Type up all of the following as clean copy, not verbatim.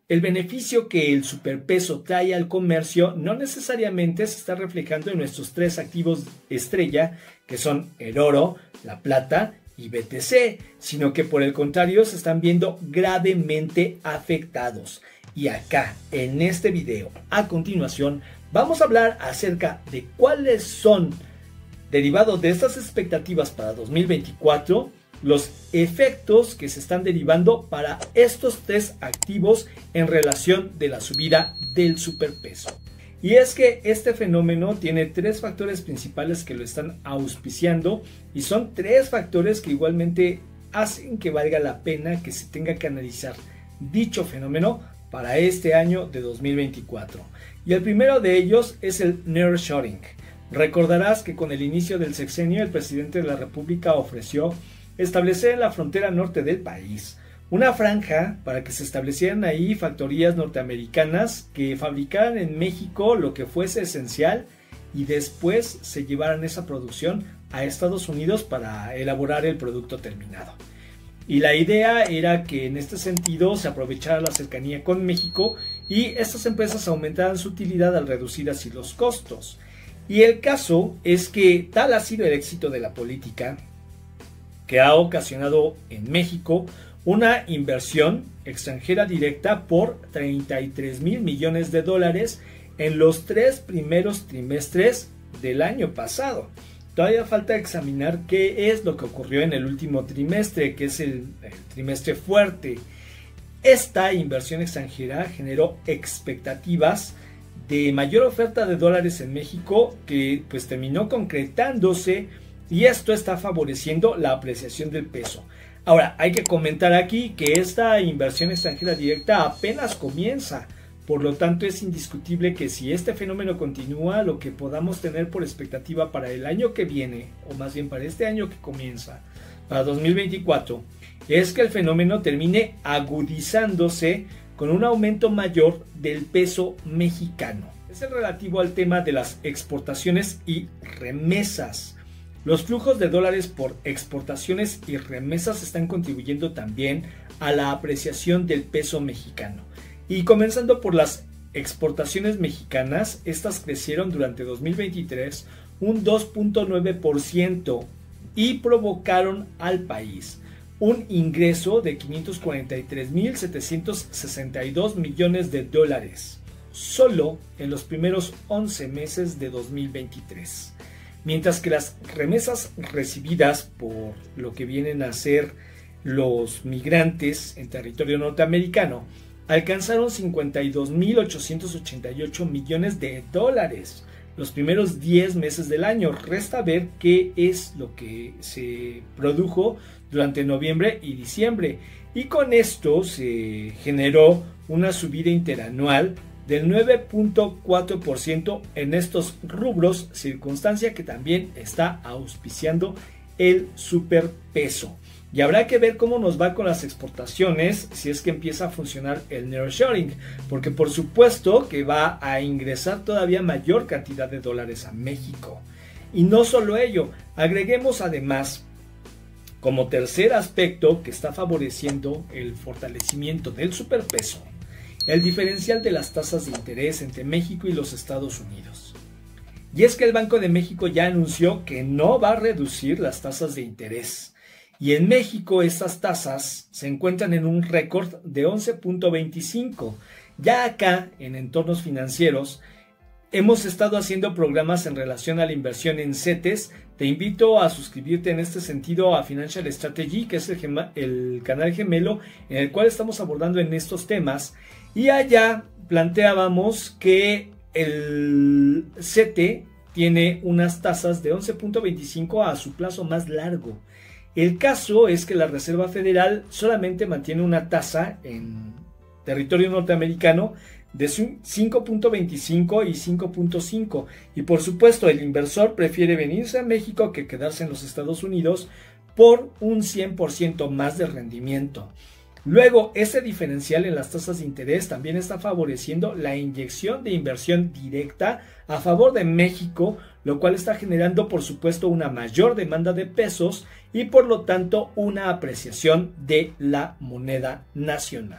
El beneficio que el superpeso trae al comercio no necesariamente se está reflejando en nuestros tres activos estrella, que son el oro, la plata y BTC, sino que por el contrario se están viendo gravemente afectados. Y acá, en este video, a continuación, vamos a hablar acerca de cuáles son, derivados de estas expectativas para 2024, los efectos que se están derivando para estos tres activos en relación de la subida del superpeso. Y es que este fenómeno tiene tres factores principales que lo están auspiciando y son tres factores que igualmente hacen que valga la pena que se tenga que analizar dicho fenómeno para este año de 2024. Y el primero de ellos es el nearshoring. Recordarás que con el inicio del sexenio el presidente de la República ofreció establecer en la frontera norte del país una franja para que se establecieran ahí factorías norteamericanas que fabricaran en México lo que fuese esencial y después se llevaran esa producción a Estados Unidos para elaborar el producto terminado. Y la idea era que en este sentido se aprovechara la cercanía con México y estas empresas aumentaran su utilidad al reducir así los costos. Y el caso es que tal ha sido el éxito de la política que ha ocasionado en México una inversión extranjera directa por 33,000 millones de dólares en los 3 primeros trimestres del año pasado. Todavía falta examinar qué es lo que ocurrió en el último trimestre, que es el trimestre fuerte. Esta inversión extranjera generó expectativas de mayor oferta de dólares en México que pues terminó concretándose. Y esto está favoreciendo la apreciación del peso. Ahora, hay que comentar aquí que esta inversión extranjera directa apenas comienza. Por lo tanto, es indiscutible que si este fenómeno continúa, lo que podamos tener por expectativa para el año que viene, o más bien para este año que comienza, para 2024, es que el fenómeno termine agudizándose con un aumento mayor del peso mexicano. Es el relativo al tema de las exportaciones y remesas. Los flujos de dólares por exportaciones y remesas están contribuyendo también a la apreciación del peso mexicano. Y comenzando por las exportaciones mexicanas, estas crecieron durante 2023 un 2.9% y provocaron al país un ingreso de 543,762 millones de dólares solo en los primeros 11 meses de 2023. Mientras que las remesas recibidas por lo que vienen a ser los migrantes en territorio norteamericano alcanzaron 52,888 millones de dólares los primeros 10 meses del año. Resta ver qué es lo que se produjo durante noviembre y diciembre. Y con esto se generó una subida interanual del 9.4% en estos rubros, circunstancia que también está auspiciando el superpeso. Y habrá que ver cómo nos va con las exportaciones si es que empieza a funcionar el nearshoring, porque por supuesto que va a ingresar todavía mayor cantidad de dólares a México. Y no solo ello, agreguemos además como tercer aspecto que está favoreciendo el fortalecimiento del superpeso, el diferencial de las tasas de interés entre México y los Estados Unidos. Y es que el Banco de México ya anunció que no va a reducir las tasas de interés. Y en México estas tasas se encuentran en un récord de 11.25. Ya acá, en entornos financieros, hemos estado haciendo programas en relación a la inversión en CETES. Te invito a suscribirte en este sentido a Financial Strategy, que es el canal gemelo en el cual estamos abordando en estos temas. Y allá planteábamos que el CETE tiene unas tasas de 11.25 a su plazo más largo. El caso es que la Reserva Federal solamente mantiene una tasa en territorio norteamericano de 5.25 y 5.5, y por supuesto el inversor prefiere venirse a México que quedarse en los Estados Unidos por un 100% más de rendimiento. Luego, ese diferencial en las tasas de interés también está favoreciendo la inyección de inversión directa a favor de México, lo cual está generando por supuesto una mayor demanda de pesos y por lo tanto una apreciación de la moneda nacional.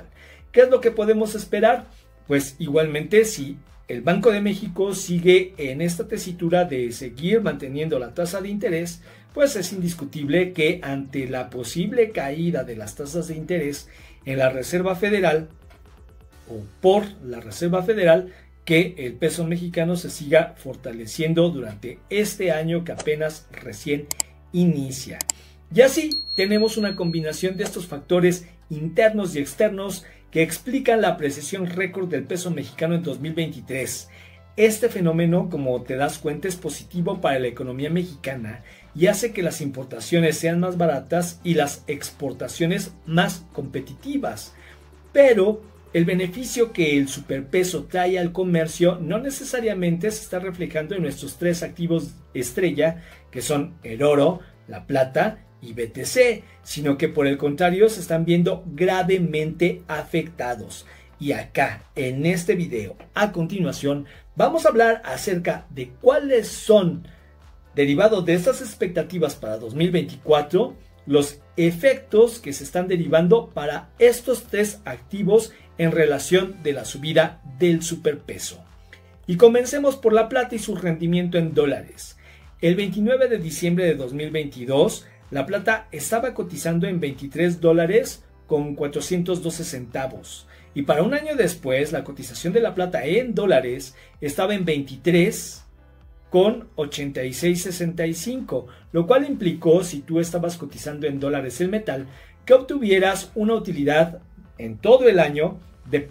¿Qué es lo que podemos esperar? Pues igualmente, si el Banco de México sigue en esta tesitura de seguir manteniendo la tasa de interés, pues es indiscutible que ante la posible caída de las tasas de interés en la Reserva Federal o por la Reserva Federal, que el peso mexicano se siga fortaleciendo durante este año que apenas recién inicia. Y así tenemos una combinación de estos factores internos y externos que explican la apreciación récord del peso mexicano en 2023. Este fenómeno, como te das cuenta, es positivo para la economía mexicana y hace que las importaciones sean más baratas y las exportaciones más competitivas. Pero el beneficio que el superpeso trae al comercio no necesariamente se está reflejando en nuestros tres activos estrella, que son el oro, la plata y BTC, sino que por el contrario se están viendo gravemente afectados. Y acá, en este video, a continuación, vamos a hablar acerca de cuáles son, derivados de estas expectativas para 2024, los efectos que se están derivando para estos tres activos en relación de la subida del superpeso. Y comencemos por la plata y su rendimiento en dólares. El 29 de diciembre de 2022, la plata estaba cotizando en $23 con 412 centavos. Y para un año después, la cotización de la plata en dólares estaba en 23 con 86.65, lo cual implicó, si tú estabas cotizando en dólares el metal, que obtuvieras una utilidad en todo el año de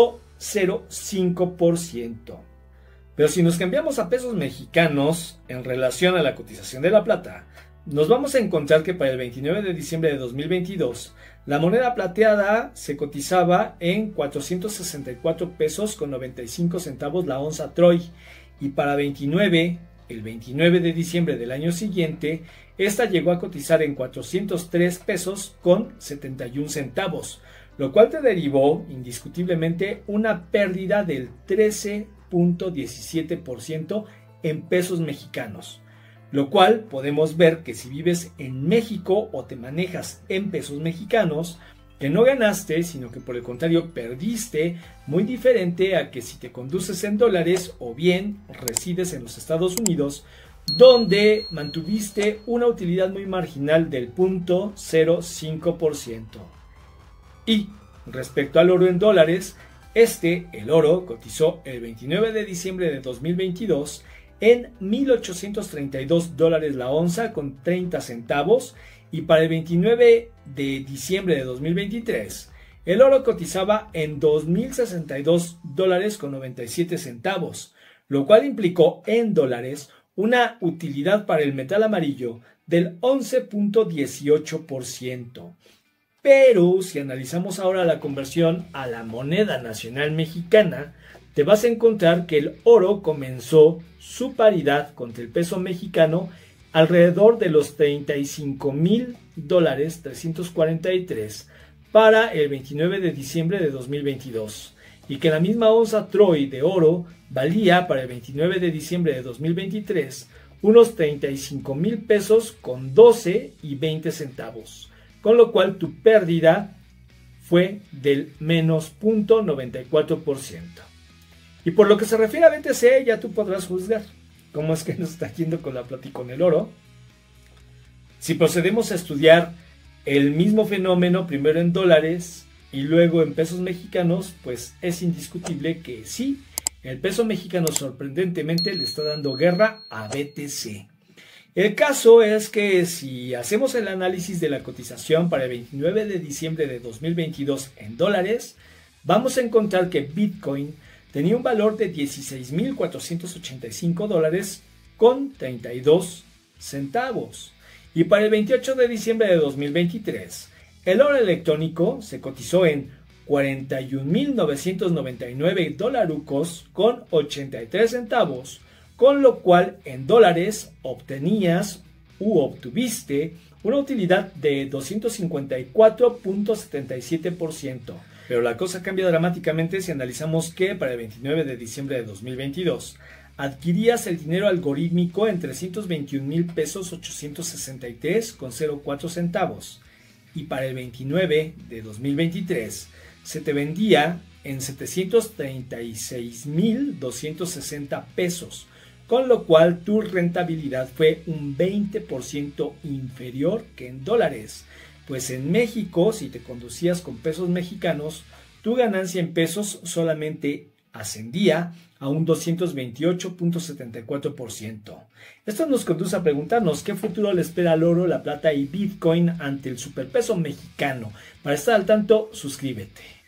0.05%. Pero si nos cambiamos a pesos mexicanos en relación a la cotización de la plata, nos vamos a encontrar que para el 29 de diciembre de 2022, la moneda plateada se cotizaba en 464 pesos con 95 centavos la onza Troy, y para el 29 de diciembre del año siguiente, esta llegó a cotizar en 403 pesos con 71 centavos, lo cual te derivó indiscutiblemente una pérdida del 13.17% en pesos mexicanos. Lo cual podemos ver que si vives en México o te manejas en pesos mexicanos, que no ganaste, sino que por el contrario perdiste, muy diferente a que si te conduces en dólares o bien resides en los Estados Unidos, donde mantuviste una utilidad muy marginal del 0.05%. Y respecto al oro en dólares, el oro cotizó el 29 de diciembre de 2022 en $1,832 la onza con 30 centavos, y para el 29 de diciembre de 2023 el oro cotizaba en $2,062 con 97 centavos, lo cual implicó en dólares una utilidad para el metal amarillo del 11.18%. Pero si analizamos ahora la conversión a la moneda nacional mexicana, te vas a encontrar que el oro comenzó su paridad contra el peso mexicano alrededor de los $35,343 para el 29 de diciembre de 2022, y que la misma onza Troy de oro valía para el 29 de diciembre de 2023 unos 35,000 pesos con 12 y 20 centavos, con lo cual tu pérdida fue del menos 0.94%. Y por lo que se refiere a BTC, ya tú podrás juzgar cómo es que nos está yendo con la plata y con el oro. Si procedemos a estudiar el mismo fenómeno, primero en dólares y luego en pesos mexicanos, pues es indiscutible que sí, el peso mexicano sorprendentemente le está dando guerra a BTC. El caso es que si hacemos el análisis de la cotización para el 29 de diciembre de 2022 en dólares, vamos a encontrar que Bitcoin tenía un valor de $16,485 con 32 centavos. Y para el 28 de diciembre de 2023, el oro electrónico se cotizó en $41,999 con 83 centavos, con lo cual en dólares obtuviste una utilidad de 254.77%. Pero la cosa cambia dramáticamente si analizamos que para el 29 de diciembre de 2022 adquirías el dinero algorítmico en 321,000 pesos 863 con 04 centavos, y para el 29 de 2023 se te vendía en 736,260 pesos, con lo cual tu rentabilidad fue un 20% inferior que en dólares. Pues en México, si te conducías con pesos mexicanos, tu ganancia en pesos solamente ascendía a un 228.74%. Esto nos conduce a preguntarnos qué futuro le espera al oro, la plata y Bitcoin ante el superpeso mexicano. Para estar al tanto, suscríbete.